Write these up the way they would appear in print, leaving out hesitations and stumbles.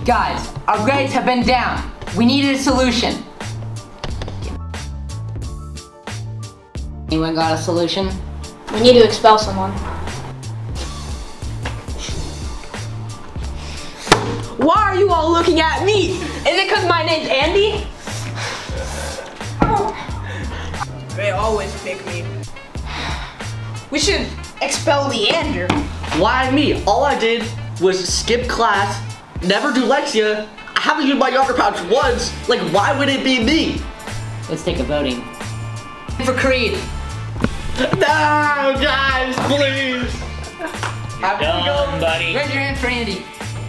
Guys, our grades have been down. We needed a solution. Anyone got a solution? We need to expel someone. Why are you all looking at me? Is it because my name's Andy? They always pick me. We should expel Leander. Why me? All I did was skip class, never do Lexia. I haven't used my yogurt pouch once. Like, why would it be me? Let's take a voting. For Creed. No, guys, please. Done, buddy. Raise your hand for Andy.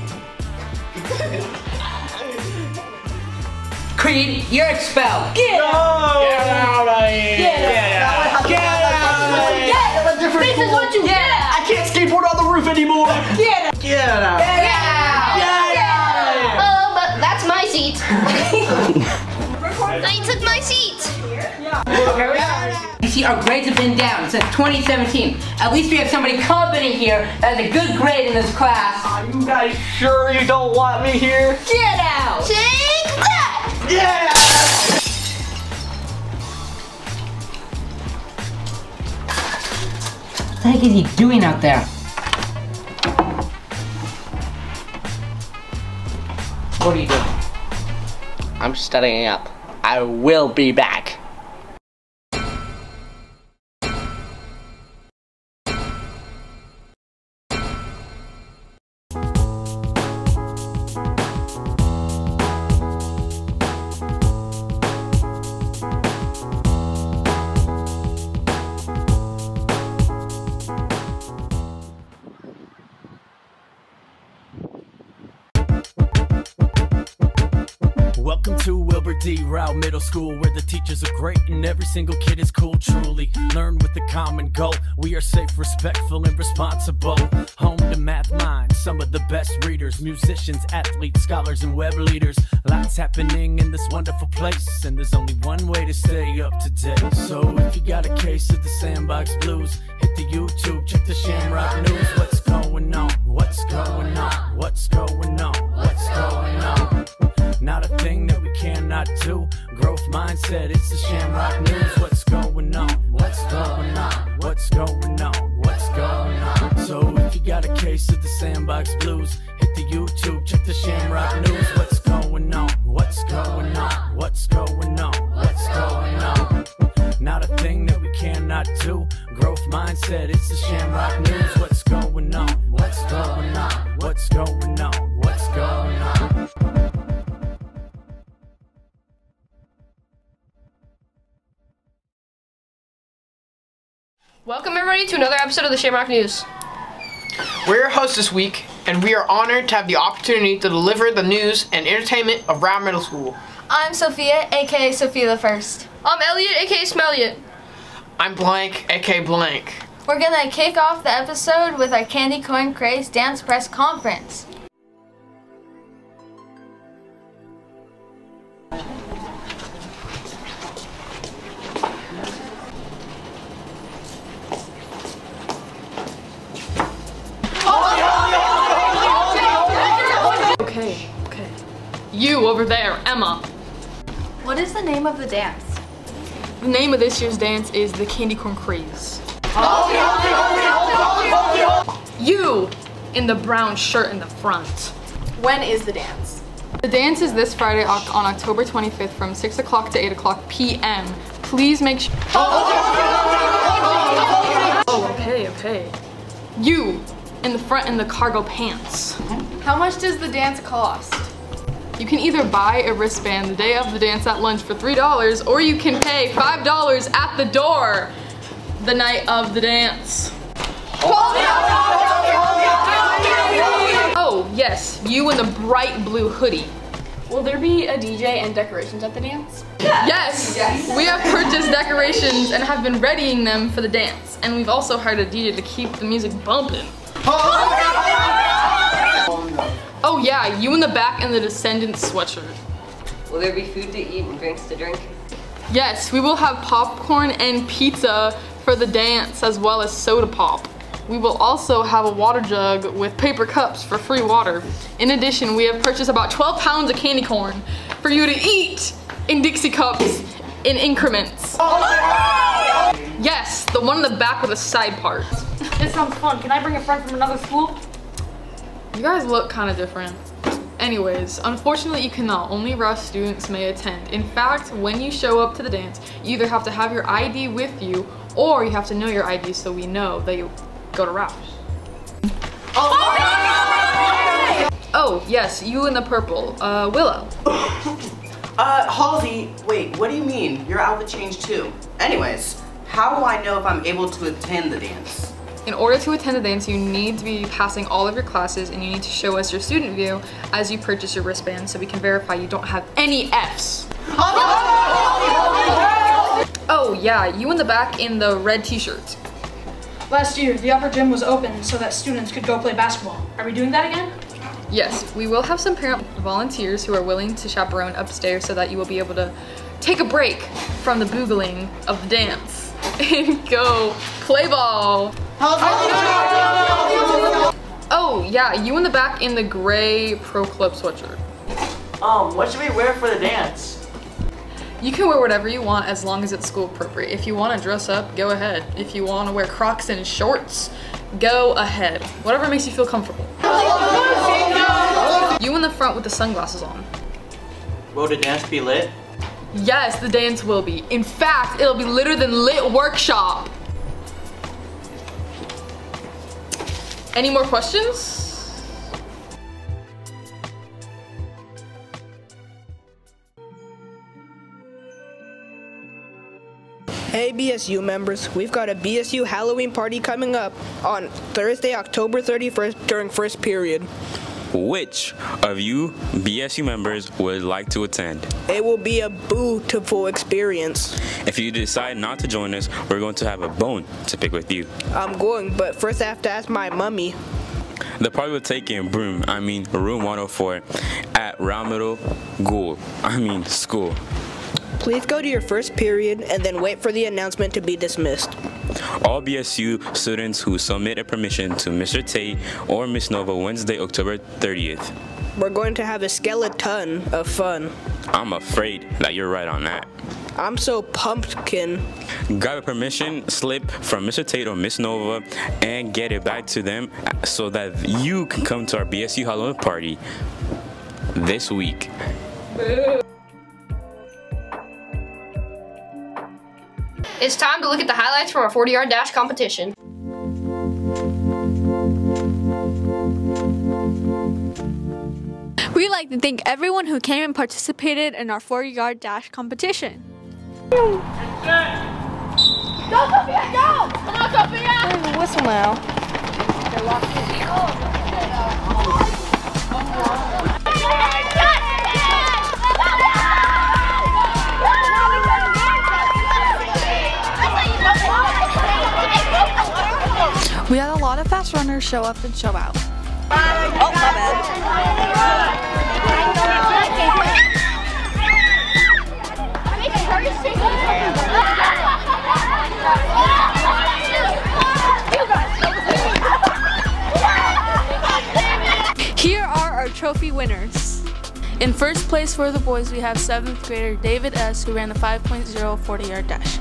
Creed, you're expelled. Get out of here. Get out. This is what you get. I can't skateboard on the roof anymore. Get out. But that's my seat. They took my seat. You see, our grades have been down since 2017. At least we have somebody competent here that has a good grade in this class. Are you guys sure you don't want me here? Get out! Take that. Yeah! What the heck is he doing out there? What are you doing? I'm studying up. I will be back. Welcome to Wilbur D. Rao Middle School, where the teachers are great and every single kid is cool. Truly learn with a common goal. We are safe, respectful, and responsible. Home to math minds, some of the best readers, musicians, athletes, scholars, and web leaders. Lots happening in this wonderful place, and there's only one way to stay up to date. So if you got a case of the Sandbox Blues, hit the YouTube, check the Shamrock News. What's going on? What's going on? What's going on? What's going on? Not a thing that we cannot do. Growth mindset, it's the Shamrock News. What's going on? What's going on? What's going on? What's going on? So if you got a case of the Sandbox Blues, hit the YouTube, check the Shamrock News. What's going on? What's going on? What's going on? What's going on? Not a thing that we cannot do. Growth mindset, it's the Shamrock News. What's going on? What's going on? What's going on? What's going on? Welcome everybody to another episode of the Shamrock News. We're your hosts this week, and we are honored to have the opportunity to deliver the news and entertainment of Rao Middle School. I'm Sophia, aka Sophia the First. I'm Elliot, aka Smelliot. I'm Blank, aka Blank. We're gonna kick off the episode with our Candy Corn Craze Dance Press Conference. Okay. You over there, Emma. What is the name of the dance? The name of this year's dance is the Candy Corn Craze. You in the brown shirt in the front. When is the dance? The dance is this Friday on October 25th from 6 o'clock to 8 o'clock p.m. Please make sure. Oh, okay. You in the front in the cargo pants. How much does the dance cost? You can either buy a wristband the day of the dance at lunch for $3, or you can pay $5 at the door the night of the dance. Oh, yes, you in the bright blue hoodie. Will there be a DJ and decorations at the dance? Yes, we have purchased decorations and have been readying them for the dance. And we've also hired a DJ to keep the music bumping. Oh yeah, you in the back in the Descendants sweatshirt. Will there be food to eat and drinks to drink? Yes, we will have popcorn and pizza for the dance, as well as soda pop. We will also have a water jug with paper cups for free water. In addition, we have purchased about 12 pounds of candy corn for you to eat in Dixie cups in increments. Yes, the one in the back with the side part. This sounds fun. Can I bring a friend from another school? You guys look kind of different. Anyways, unfortunately you cannot. Only Roush students may attend. In fact, when you show up to the dance, you either have to have your ID with you or you have to know your ID so we know that you go to Roush. Oh, yes, you in the purple. Willow. Halsey, wait, what do you mean? Your outfit changed too. Anyways, how do I know if I'm able to attend the dance? In order to attend the dance, you need to be passing all of your classes and you need to show us your student view as you purchase your wristband so we can verify you don't have any Fs. Oh yeah, you in the back in the red t-shirt. Last year, the upper gym was open so that students could go play basketball. Are we doing that again? Yes, we will have some parent volunteers who are willing to chaperone upstairs so that you will be able to take a break from the boogling of the dance and go play ball. Oh yeah, you in the back in the gray Pro Club sweatshirt. What should we wear for the dance? You can wear whatever you want as long as it's school appropriate. If you want to dress up, go ahead. If you want to wear Crocs and shorts, go ahead. Whatever makes you feel comfortable. You in the front with the sunglasses on. Will the dance be lit? Yes, the dance will be. In fact, it'll be litter than lit workshop. Any more questions? Hey BSU members, we've got a BSU Halloween party coming up on Thursday, October 31st during first period. Which of you BSU members would like to attend? It will be a beautiful experience. If you decide not to join us, we're going to have a bone to pick with you. I'm going, but first I have to ask my mummy. The party will take in room 104 at Round Middle School. Please go to your first period and then wait for the announcement to be dismissed. All BSU students who submit a permission to Mr. Tate or Miss Nova Wednesday, October 30th. We're going to have a skeleton of fun. I'm afraid that you're right on that. I'm so pumpkin. Grab a permission slip from Mr. Tate or Miss Nova and get it back to them so that you can come to our BSU Halloween party this week. It's time to look at the highlights from our 40-yard dash competition. We'd like to thank everyone who came and participated in our 40-yard dash competition. Go, Sophia, go! Come on, Sophia! There's a whistle now. We had a lot of fast runners show up and show out. Oh, my bad. Here are our trophy winners. In first place for the boys, we have 7th grader David S., who ran the 5.0 40-yard dash.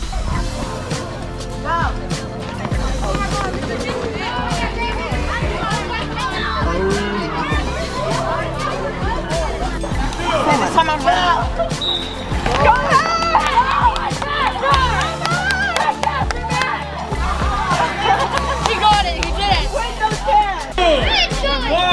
He got it, he did it. Wait, no chance. 2,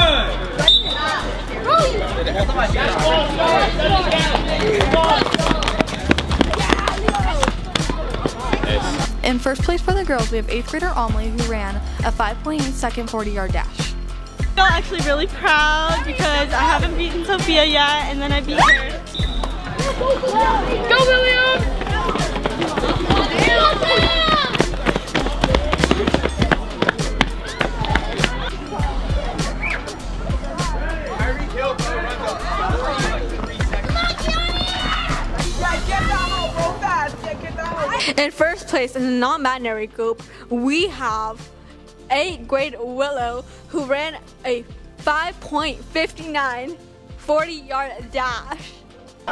1. In first place for the girls, we have 8th grader Amelie, who ran a 5.8-second 40-yard dash. I'm actually really proud because I haven't beaten Sophia yet, and then I beat her. Go, William! In first place in the non-binary group, we have 8th grade Willow, who ran a 5.59 40-yard dash. I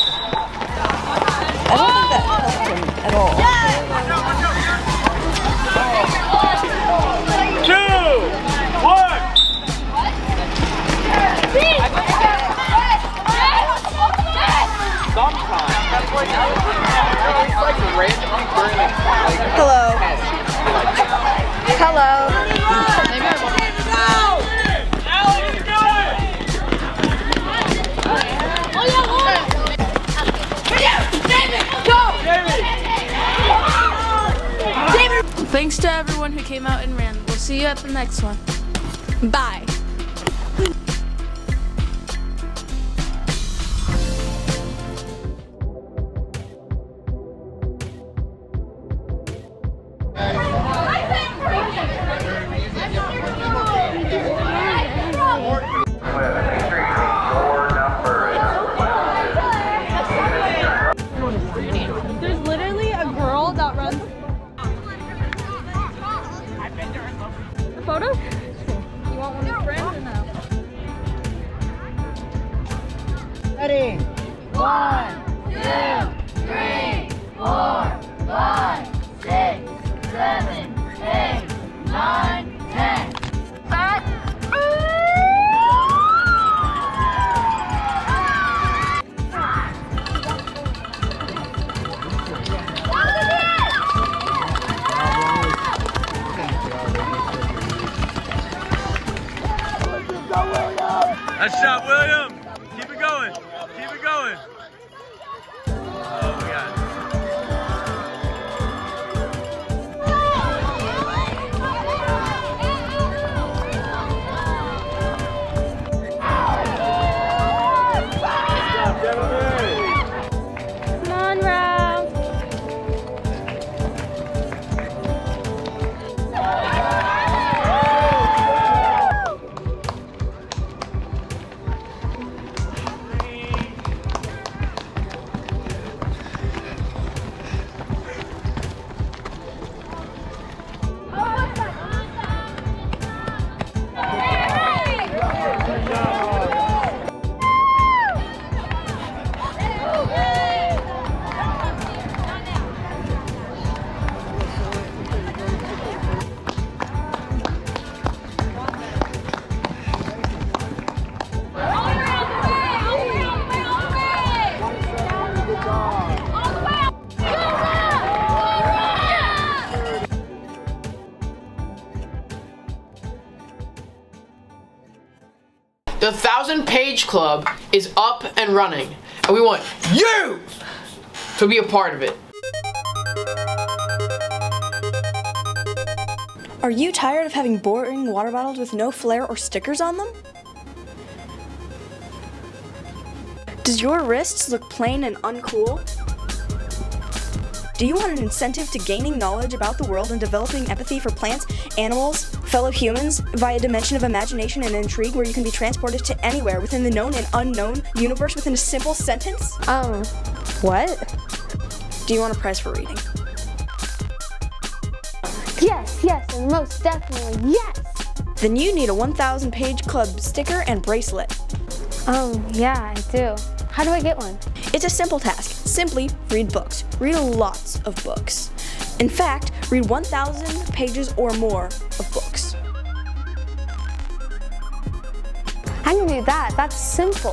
don't think that helped him at all. 2, 1. Sometimes. That's like, it's like randomly burning. Hello. Hello. Maybe I won't. Thanks to everyone who came out and ran. We'll see you at the next one. Bye. There's literally a girl that runs. A photo? You want one of your friends or no? Ready? 1, 2, 3, 4, 5, 6, 7, 8, 9, 10. Nice shot, William. Keep it going. Keep it going. Oh, my God. Come on, Ralph. The 1,000-page club is up and running, and we want you to be a part of it. Are you tired of having boring water bottles with no flair or stickers on them? Does your wrists look plain and uncool? Do you want an incentive to gaining knowledge about the world and developing empathy for plants, animals, fellow humans via a dimension of imagination and intrigue where you can be transported to anywhere within the known and unknown universe within a simple sentence? What? Do you want a prize for reading? Yes, and most definitely, yes! Then you need a 1,000-page club sticker and bracelet. Yeah, I do. How do I get one? It's a simple task. Simply read books. Read lots of books. In fact, read 1,000 pages or more of books. I can do that. That's simple.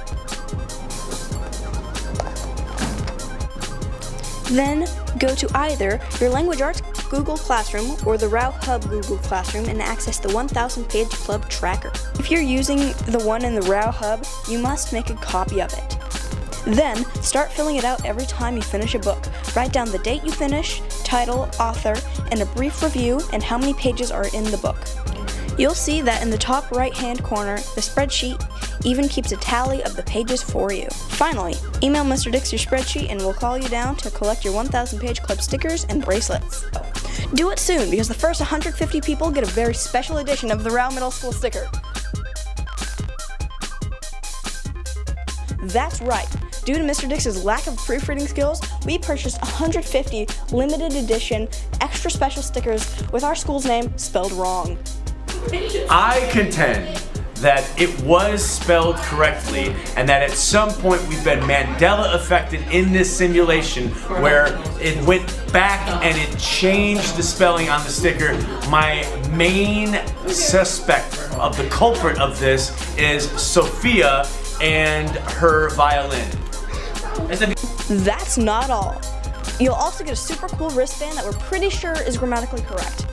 Then go to either your Language Arts Google Classroom or the Rao Hub Google Classroom and access the 1,000-page club tracker. If you're using the one in the Rao Hub, you must make a copy of it. Then, start filling it out every time you finish a book. Write down the date you finish, title, author, and a brief review and how many pages are in the book. You'll see that in the top right-hand corner, the spreadsheet even keeps a tally of the pages for you. Finally, email Mr. Dix your spreadsheet and we'll call you down to collect your 1,000-page club stickers and bracelets. Do it soon because the first 150 people get a very special edition of the Rao Middle School sticker. That's right. Due to Mr. Dix's lack of proofreading skills, we purchased 150 limited edition extra extra special stickers with our school's name spelled wrong. I contend that it was spelled correctly and that at some point we've been Mandela affected in this simulation where it went back and it changed the spelling on the sticker. My main suspect of the culprit of this is Sophia and her violin. That's not all. You'll also get a super cool wristband that we're pretty sure is grammatically correct.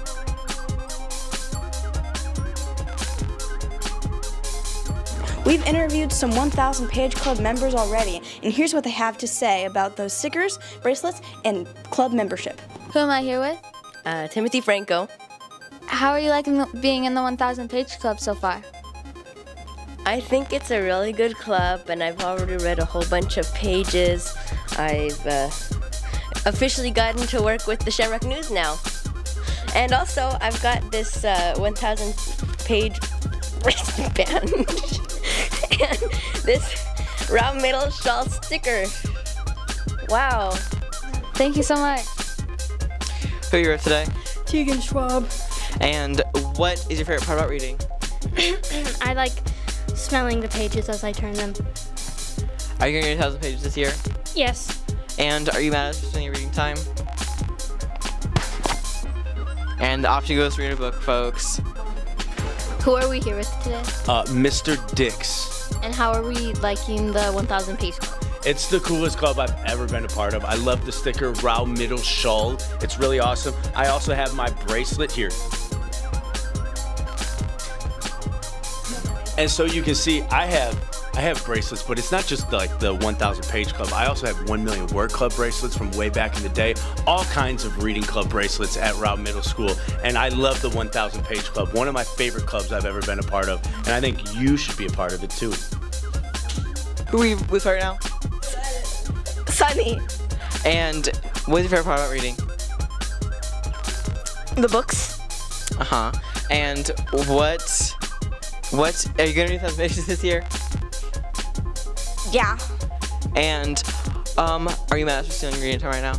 We've interviewed some 1,000 Page Club members already, and here's what they have to say about those stickers, bracelets, and club membership. Who am I here with? Timothy Franco. How are you liking being in the 1,000 Page Club so far? I think it's a really good club, and I've already read a whole bunch of pages. I've officially gotten to work with the Shamrock News now. And also, I've got this 1,000 page wristband and this round middle shawl sticker. Wow. Thank you so much. Who are you with today? Tegan Schwab. And what is your favorite part about reading? I like smelling the pages as I turn them. Are you going to read 1,000 pages this year? Yes. And are you mad at us for spending your reading time? And off she goes to read a book, folks. Who are we here with today? Mr. Dix. And how are we liking the 1,000 Page Club? It's the coolest club I've ever been a part of. I love the sticker Rao Middle Shawl. It's really awesome. I also have my bracelet here. And so you can see I have bracelets, but it's not just like the 1,000 Page Club. I also have 1 Million Word Club bracelets from way back in the day. All kinds of reading club bracelets at Rao Middle School. And I love the 1,000 Page Club, one of my favorite clubs I've ever been a part of. And I think you should be a part of it too. Who are you with right now? Sunny. And what's your favorite part about reading? The books. Uh-huh. And what are you gonna do 1,000 pages this year? Yeah. And are you mad at us for stealing your reading time right now?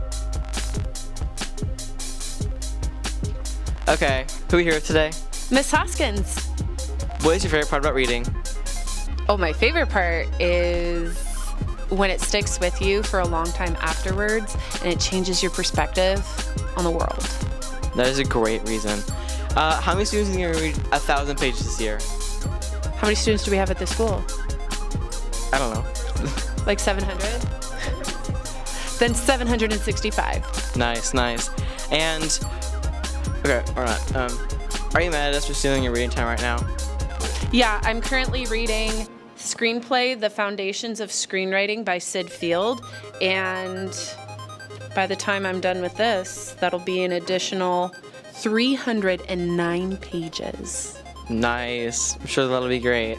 Okay, who are we here with today? Miss Hoskins. What is your favorite part about reading? Oh, my favorite part is when it sticks with you for a long time afterwards and it changes your perspective on the world. That is a great reason. How many students are going to read 1,000 pages this year? How many students do we have at this school? I don't know. Like 700? Then 765. Nice, nice. And, okay, or not. Are you mad at us for stealing your reading time right now? Yeah, I'm currently reading Screenplay, The Foundations of Screenwriting by Sid Field. And by the time I'm done with this, that'll be an additional 309 pages. Nice. I'm sure that'll be great.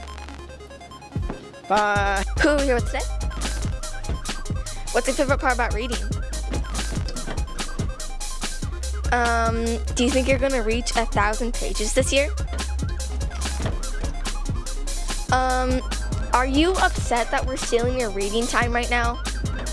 Bye. Who are we here with today? What's your favorite part about reading? Do you think you're gonna reach 1,000 pages this year? Are you upset that we're stealing your reading time right now?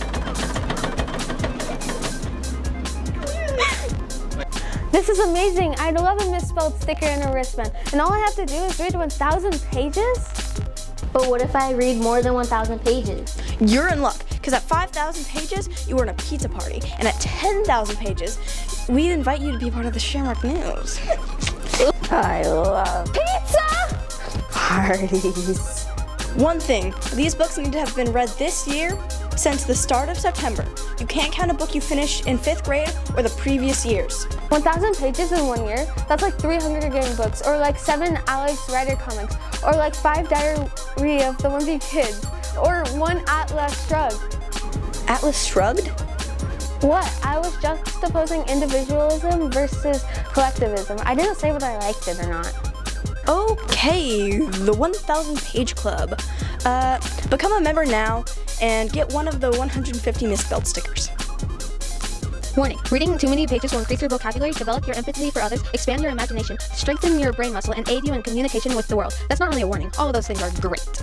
This is amazing. I'd love a misspelled sticker and a wristband. And all I have to do is read 1,000 pages? But what if I read more than 1,000 pages? You're in luck, because at 5,000 pages, you earn a pizza party. And at 10,000 pages, we invite you to be part of the Shamrock News. I love pizza parties. One thing, these books need to have been read this year since the start of September. You can't count a book you finished in 5th grade or the previous years. 1,000 pages in 1 year? That's like 3 Hunger Games books, or like 7 Alex Rider comics, or like 5 Diary of the Wimpy Kids, or 1 Atlas Shrugged. Atlas Shrugged? What? I was juxtaposing individualism versus collectivism. I didn't say whether I liked it or not. Okay, the 1,000 Page Club. Become a member now and get one of the 150 misspelled stickers. Warning, reading too many pages will increase your vocabulary, develop your empathy for others, expand your imagination, strengthen your brain muscle, and aid you in communication with the world. That's not really a warning. All of those things are great.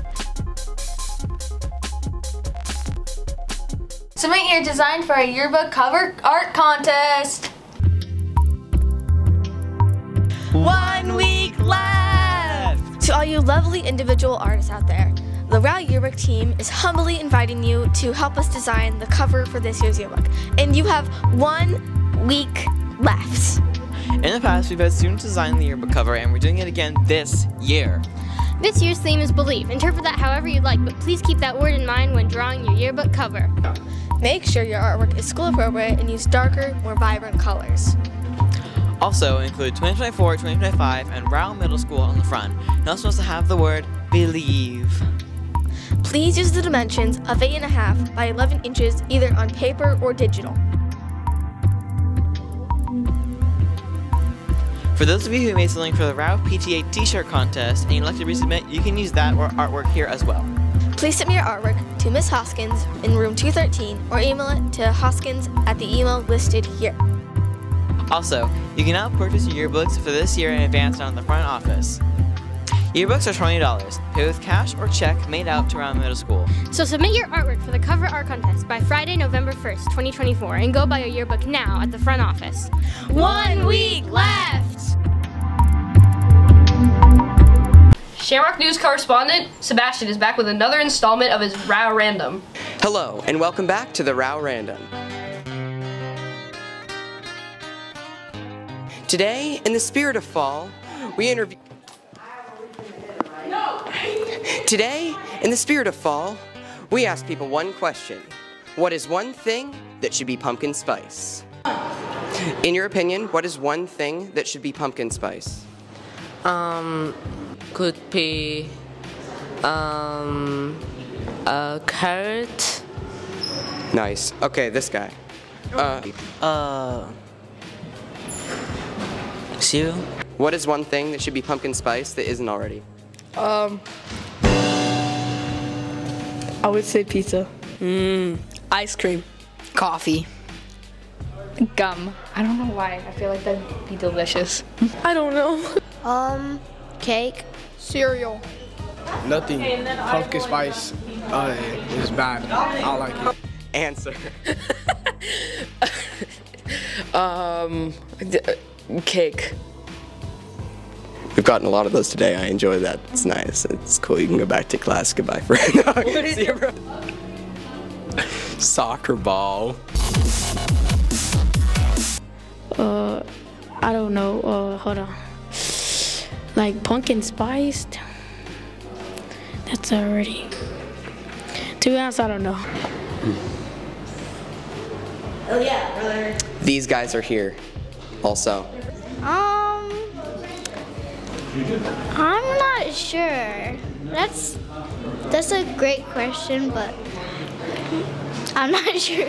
Submit your design for a yearbook cover art contest. 1 week left! To all you lovely individual artists out there, the RAL Yearbook team is humbly inviting you to help us design the cover for this year's yearbook. And you have 1 week left. In the past, we've had students design the yearbook cover, and we're doing it again this year. This year's theme is believe. Interpret that however you'd like, but please keep that word in mind when drawing your yearbook cover. Make sure your artwork is school appropriate and use darker, more vibrant colors. Also, include 2024, 2025, and RAL Middle School on the front. It also has to have the word believe. Please use the dimensions of 8.5 by 11 inches either on paper or digital. For those of you who made something for the RAL PTA t-shirt contest and you'd like to resubmit, you can use that or artwork here as well. Please send me your artwork to Miss Hoskins in room 213 or email it to Hoskins at the email listed here. Also, you can now purchase your yearbooks for this year in advance down in the front office. Yearbooks are $20. Pay with cash or check made out to RAL Middle School. So submit your artwork for the cover art contest by Friday, November 1st, 2024, and go buy your yearbook now at the front office. 1 week left! Shamrock News correspondent Sebastian is back with another installment of his RAL Random. Hello, and welcome back to the RAL Random. Today, in the spirit of fall, we interview... Today, in the spirit of fall, we ask people one question. What is one thing that should be pumpkin spice? In your opinion, what is one thing that should be pumpkin spice? Could be a carrot. Nice. Okay, this guy. Cereal. What is one thing that should be pumpkin spice that isn't already? I would say pizza. Ice cream. Coffee. Gum. I don't know why. I feel like that'd be delicious. I don't know. Cake. Cereal. Nothing. Pumpkin spice is bad. I like it. Answer. Cake. We've gotten a lot of those today. I enjoy that. It's nice. It's cool. You can go back to class. Goodbye, friend. Soccer ball. I don't know. Hold on. Like pumpkin spiced. That's already. To be honest, I don't know. Oh yeah, brother. These guys are here also. I'm not sure. That's a great question, but I'm not sure.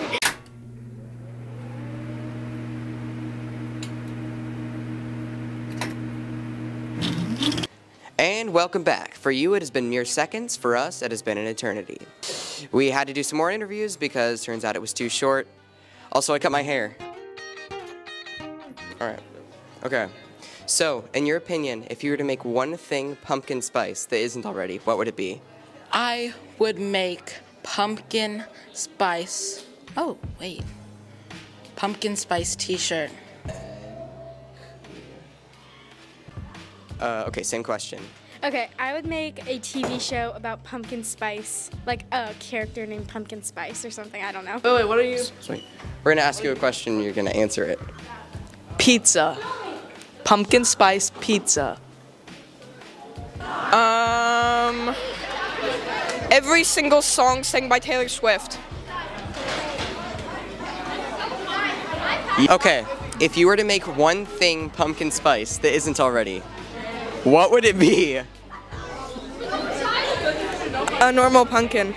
And welcome back. For you, it has been mere seconds. For us, it has been an eternity. We had to do some more interviews because turns out it was too short. Also, I cut my hair. All right. Okay. So, in your opinion, if you were to make one thing pumpkin spice that isn't already, what would it be? I would make pumpkin spice. Oh, wait. Pumpkin spice t-shirt. Okay, same question. Okay, I would make a TV show about pumpkin spice, like a character named Pumpkin Spice or something, I don't know. Oh, wait, what are you? Sweet. We're gonna ask you a question, you're gonna answer it. Pizza. Pumpkin spice pizza. Every single song sang by Taylor Swift. Okay, if you were to make one thing pumpkin spice that isn't already, what would it be? A normal pumpkin.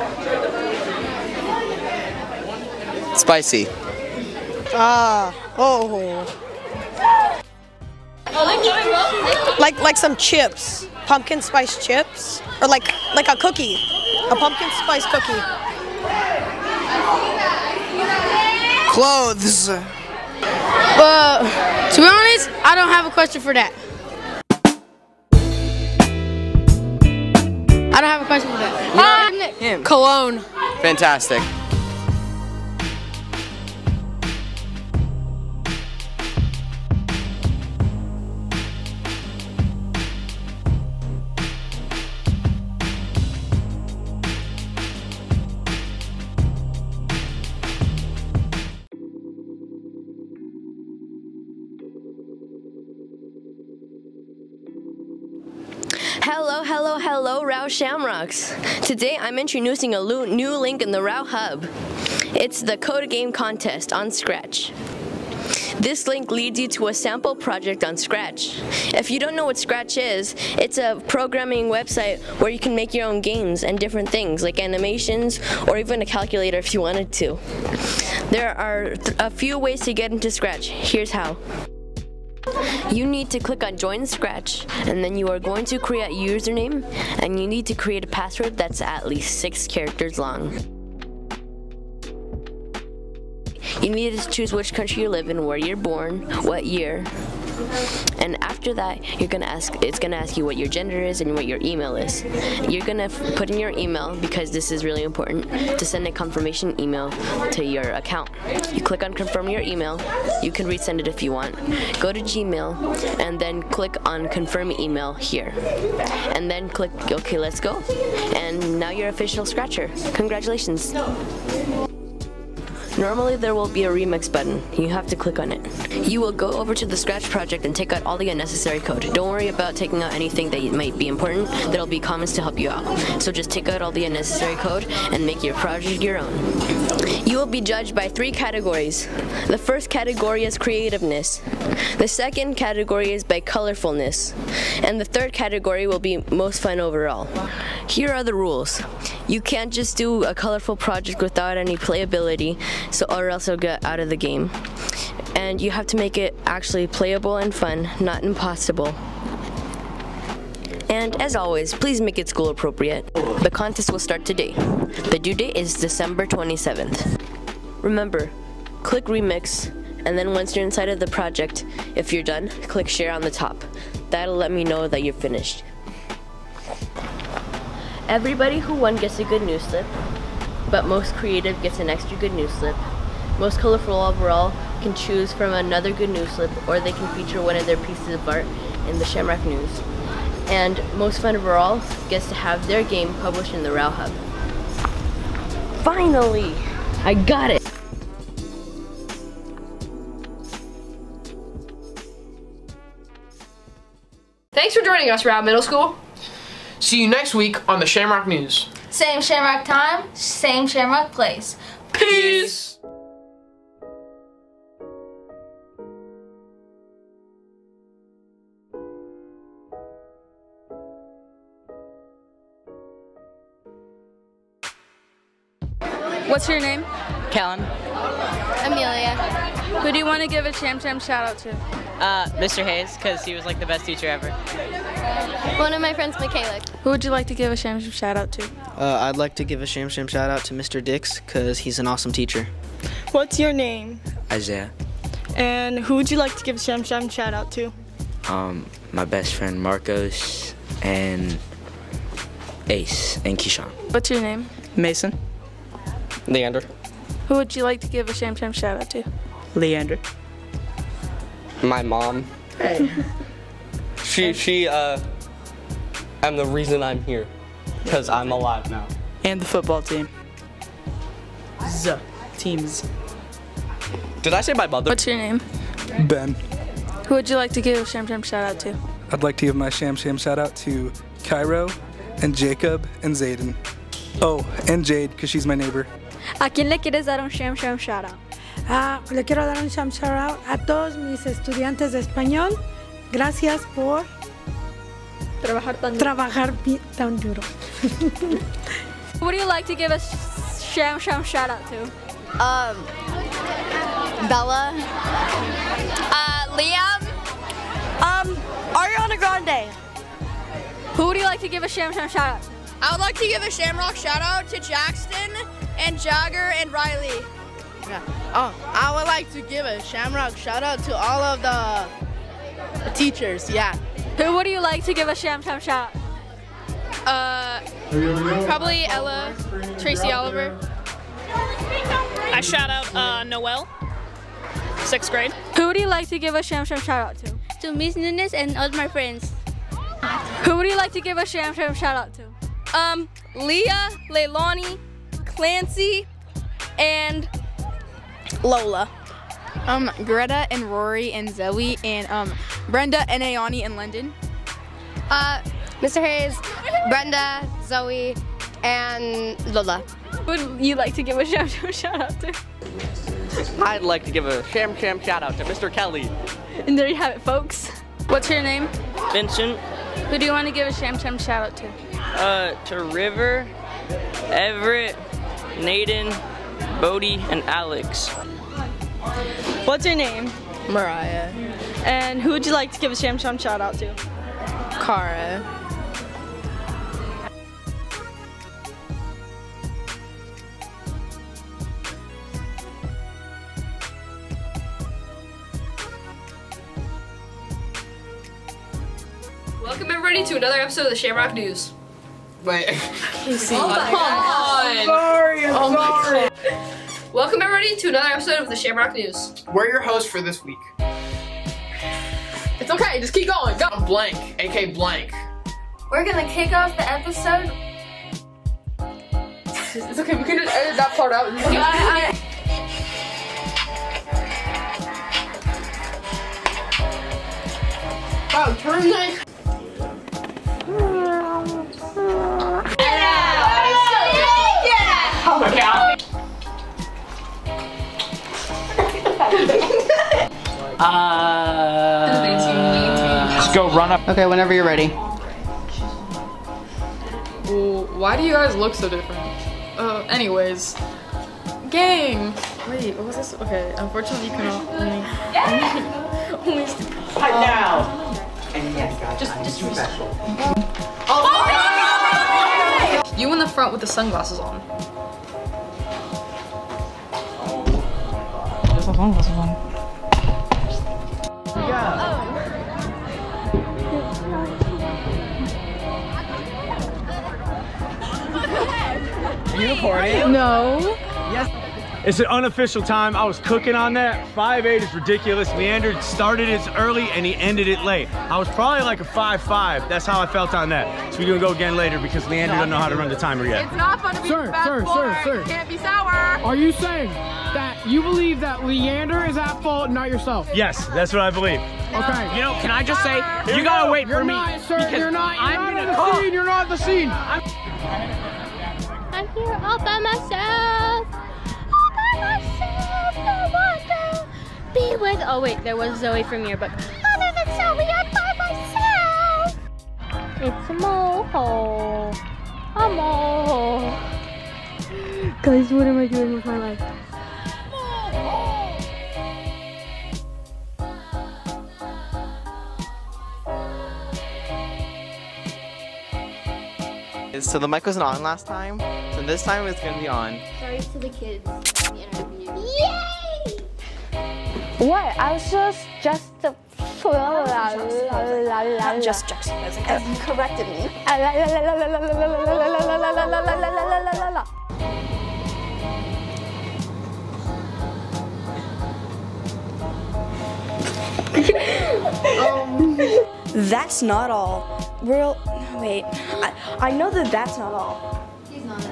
Spicy. Like some chips, pumpkin spice chips, or like a cookie, a pumpkin spice cookie. Clothes. To be honest, I don't have a question for that. I don't have a question for that. Him. Cologne. Fantastic. Hello, hello, hello, Rao Shamrocks. Today I'm introducing a new link in the Rao Hub. It's the Code a Game contest on Scratch. This link leads you to a sample project on Scratch. If you don't know what Scratch is, it's a programming website where you can make your own games and different things like animations or even a calculator if you wanted to. There are a few ways to get into Scratch. Here's how. You need to click on Join Scratch, and then you are going to create a username, and you need to create a password that's at least 6 characters long. You need to choose which country you live in, where you're born, what year, and after that, it's gonna ask you what your gender is and what your email is. You're gonna put in your email, because this is really important, to send a confirmation email to your account. You click on confirm your email. You can resend it if you want. Go to Gmail and then click on confirm email here. And then click OK, let's go. And now you're official Scratcher. Congratulations. Normally there will be a remix button. You have to click on it. You will go over to the Scratch project and take out all the unnecessary code. Don't worry about taking out anything that might be important. There'll be comments to help you out. So just take out all the unnecessary code and make your project your own. You will be judged by 3 categories. The first category is creativeness. The second category is by colorfulness. And the third category will be most fun overall. Here are the rules. You can't just do a colorful project without any playability, or else you'll get out of the game. And you have to make it actually playable and fun, not impossible. And as always, please make it school appropriate. The contest will start today. The due date is December 27th. Remember, click remix, and then once you're inside of the project, if you're done, click share on the top. That'll let me know that you're finished. Everybody who won gets a good news slip, but most creative gets an extra good news slip. Most colorful overall can choose from another good news slip, or they can feature one of their pieces of art in the Shamrock News. And most fun overall gets to have their game published in the Rao Hub. Finally! I got it! Thanks for joining us, Rao Middle School. See you next week on the Shamrock News. Same Shamrock time, same Shamrock place. Peace! What's your name? Kellen. Amelia. Who do you want to give a Sham Sham shout out to? Mr. Hayes, because he was like the best teacher ever. One of my friends, Michaela. Who would you like to give a Sham Sham shout out to? I'd like to give a Sham Sham shout out to Mr. Dix, because he's an awesome teacher. What's your name? Isaiah. And who would you like to give a Sham Sham shout out to? My best friend Marcos and Ace and Keyshawn. What's your name? Mason. Leander. Who would you like to give a Sham Sham shout out to? Leander. My mom. Hey. I'm the reason I'm here, because I'm alive now. And the football team. Teams. Did I say my mother? What's your name? Ben. Who would you like to give a Sham Sham shout out to? I'd like to give my Sham Sham shout out to Cairo and Jacob and Zayden. Oh, and Jade, because she's my neighbor. ¿A quién le quieres dar un Sham Sham shout out? Le quiero dar un Sham Shout out a todos mis estudiantes de español. Gracias por trabajar tan duro. Who would you like to give a Sham Sham shout out to? Bella. Liam. Ariana Grande. Who would you like to give a Sham Sham shout out to? I would like to give a Shamrock shout out to Jackson and Jagger and Riley. Yeah. I would like to give a Shamrock shout out to all of the teachers. Yeah. Who would you like to give a Sham Sham shout out? Probably Ella, Tracy Oliver. I shout out Noel, 6th grade. Who would you like to give a Sham Sham shout out to? To Miss Nunes and all my friends. Who would you like to give a Sham Sham shout out to? Leah, Leilani, Clancy, and Lola. Greta and Rory and Zoe and Brenda and Ayani and Lyndon. Mr. Hayes, Brenda, Zoe, and Lola. Who would you like to give a shout out to? I'd like to give a sham shout out to Mr. Kelly. And there you have it, folks. What's your name? Vincent. Who do you want to give a sham shout out to? To River, Everett, Naden, Bodie, and Alex. What's your name? Mariah. And who would you like to give a sham shout out to? Cara. Welcome everybody to another episode of the Shamrock News. Wait. Casey. Oh my God. Sorry, I'm sorry. Welcome everybody to another episode of the Shamrock News. We're your hosts for this week. It's okay, just keep going. Go. I'm Blank, aka Blank. We're gonna kick off the episode. It's okay, we can just edit that part out. Wow, turn that. Yeah! Oh my God. Just go run up. Okay, whenever you're ready. Well, why do you guys look so different? Anyways. Gang! Wait, what was this? Okay, unfortunately you cannot only Pipe down! Just You in the front with the sunglasses on. Just the sunglasses on. Are you recording? No. Yes. It's an unofficial time. I was cooking on that. 5'8" is ridiculous. Leander started it early and he ended it late. I was probably like a 5'5". That's how I felt on that. So we're gonna go again later because Leander doesn't know how to run the timer yet. It's not fun to be sir. Can't be sour. Are you saying that you believe that Leander is at fault, not yourself? Yes, that's what I believe. Okay. You know, can I just say, you gotta wait for me. You're not at the scene. You're not at the scene. I'm here all by myself. All by myself. No one to be with. Oh wait, there was Zoe from Yearbook. Other than Zoe, I'm by myself. It's a mole. A mole. Guys, what am I doing with my life? So the mic wasn't on last time, so this time it's gonna be on. Sorry to the kids. Yay! What? I was just Not just juxtaposing, as you corrected me. That's not all. Wait. I know that that's not all. He's not.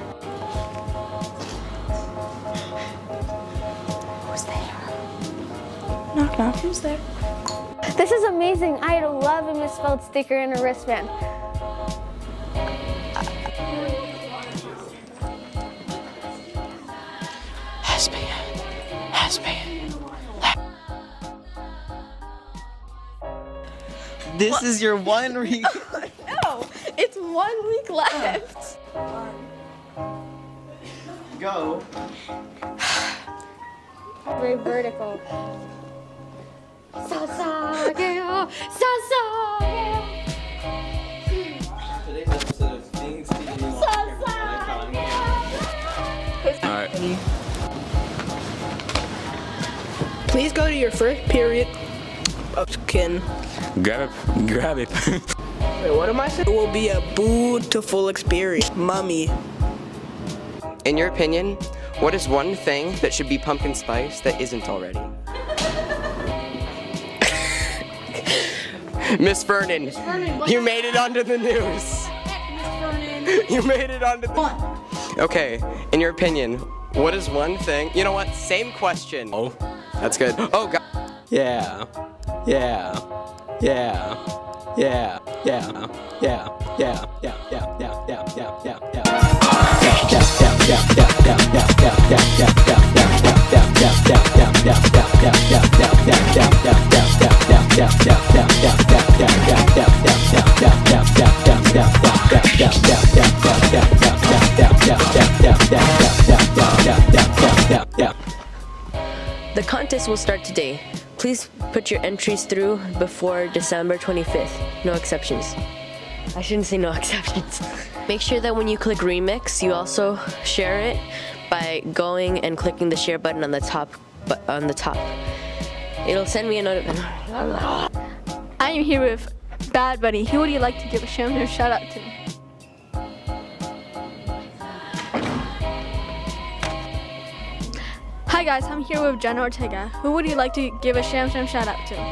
Who's there? Knock knock. Who's there? This is amazing. I'd love a misspelled sticker and a wristband. This is your 1 week. No, it's 1 week left. Go. Very vertical. Sasageo, Sasageo. Today's episode of Things to Do. Alright. Please go to your first period of kin. Grab it. Wait, what am I saying? It will be a beautiful experience, mommy. In your opinion, what is one thing that should be pumpkin spice that isn't already? Miss Vernon, you made it onto the news. You made it onto the... Okay, in your opinion, what is one thing... You know what? Same question. Oh, that's good. Oh, God. Yeah. The contest will start today. Please put your entries through before December 25th. No exceptions. I shouldn't say no exceptions. Make sure that when you click remix, you also share it by going and clicking the share button on the top. It'll send me a notification. I am here with Bad Bunny. Who would you like to give a shout out to? Hi guys, I'm here with Jenna Ortega. Who would you like to give a shout out to?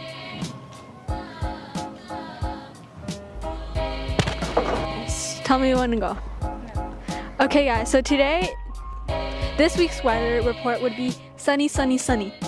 Yes, tell me when to go. Okay guys, so today, this week's weather report would be sunny, sunny, sunny.